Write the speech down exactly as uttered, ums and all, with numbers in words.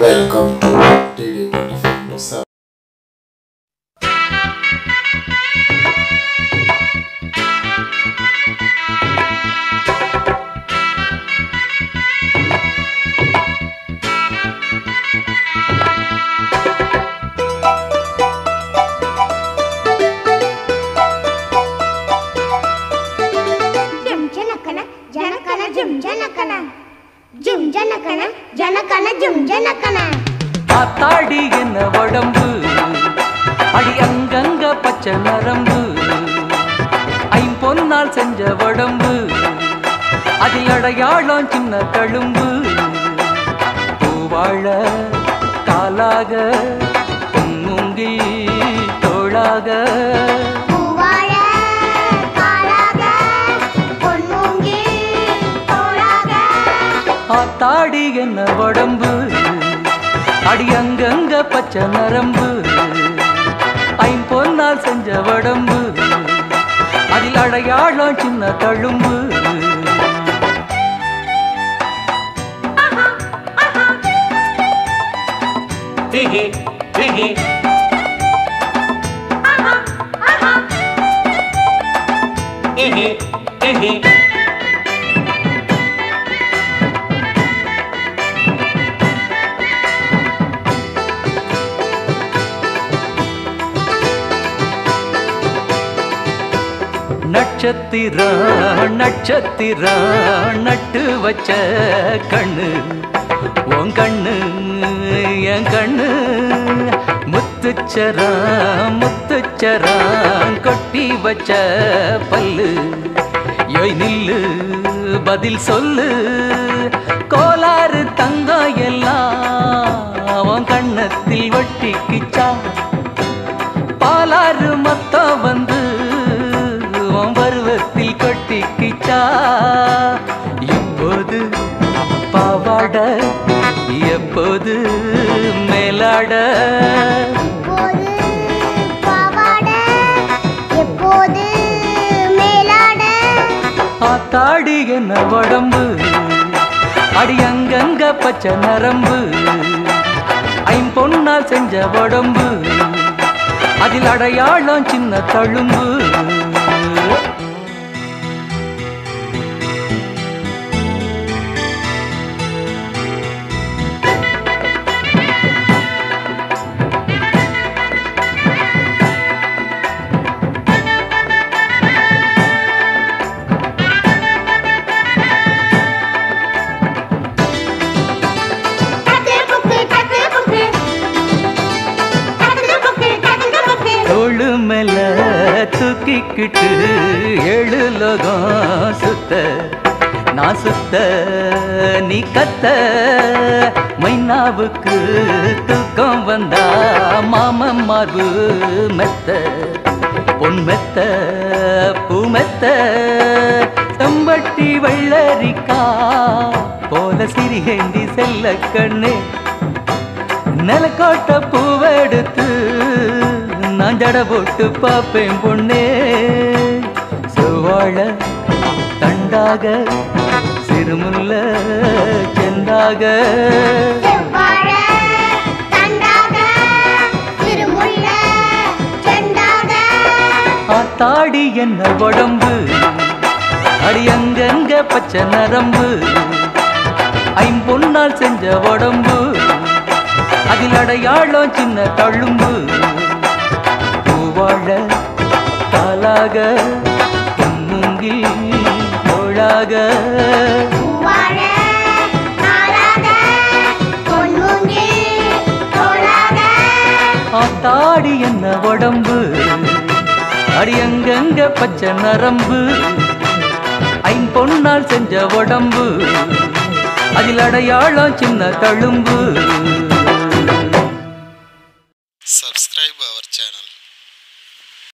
Welcome to D D twenty-five News. ஆத்தாடி என்ன உடம்பு அடி அங்கங்க பச்சை நரம்பு ஐம்பொன்னால் செஞ்ச உடம்பு அதில் அடையாளம் சின்ன தழும்பு பூவாழ காலாக பொன்முங்கி தோளாக ஆத்தாடி என்ன உடம்பு அடி அங்கங்க பச்சை நரம்பு ஐம்பொன்னால் செஞ்ச உடம்பு அதில் அடையாளம் சின்ன தழும்பு நட்சத்திரா நட்சத்திரா நட்டு வச்ச கண்ணு உன் கண்ணு என் கண்ணு முத்துச்சரா முத்துச்சரா கொட்டி வச்ச பல்லு யோய் நில்லு பதில் சொல்லு கோளாறு தங்கம் எல்லாம் உன் கண்ணத்தில் ஒட்டிக்கிச்சா பாலாறு மொத்தம் வந்து பருவத்தில் கொட்டிக்கிச்சா இப்போது பாவாட எப்போது மேலாட ஆத்தாடி என்ன உடம்பு அடி அங்கங்க பச்சை நரம்பு ஐம்பொன்னால் செஞ்ச உடம்பு அதில் அடையாளம் சின்ன தழும்பு மேல தூக்கிக்கிட்டு ஏழு லோகம் சுத்த நான் சுத்த நீ கத்த மைனாவுக்கு தூக்கம் வந்தா மாமன் மார்பு மெத்த பொன் மெத்த பூ மெத்த செம்பட்டி வெள்ளரிக்கா போல சிறியேந்தி செல்ல கண்ணே நிலக்கோட்டை பூவெடுத்து நான் ஜட போட்டு பாப்பேன் பொண்ணே செவ்வாழ தண்டாக சிறுமுல்ல செண்டாக ஆத்தாடி என்ன உடம்பு அடி அங்கங்க பச்சை நரம்பு ஐம்பொன்னால் செஞ்ச உடம்பு அதில் அடையாளம் சின்ன தழும்பு பூவாழ காலாக பொன்முங்கி தோளாக ஆத்தாடி என்ன உடம்பு அடி அங்கங்க பச்சை நரம்பு ஐம்பொன்னால் செஞ்ச உடம்பு அதில் அடையாளம் சின்ன தழும்பு. Subscribe our channel.